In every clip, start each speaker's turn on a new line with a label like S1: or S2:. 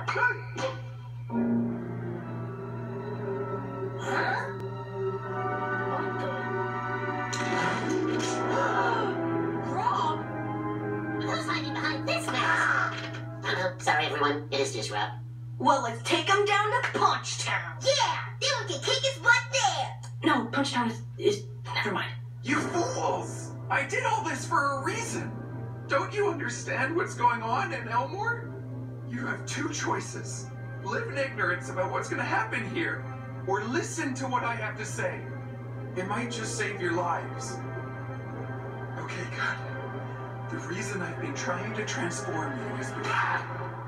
S1: Rob? Who's hiding behind this mask? Oh, sorry, everyone. It is just Rob.
S2: Well, let's take him down to Punchtown.
S1: Yeah, then we can kick his butt there.
S2: No, Punchtown is... Never mind.
S3: You fools! I did all this for a reason. Don't you understand what's going on in Elmore? You have two choices. Live in ignorance about what's going to happen here, or listen to what I have to say. It might just save your lives. Okay, good. The reason I've been trying to transform you is because...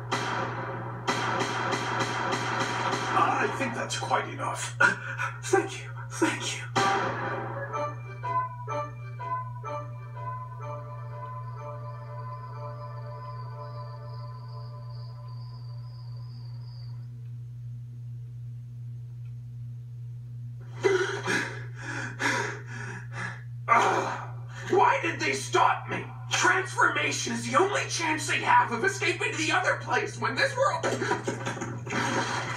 S4: I think that's quite enough. Thank you. Thank you.
S3: Why did they stop me? Transformation is the only chance they have of escaping to the other place when this world...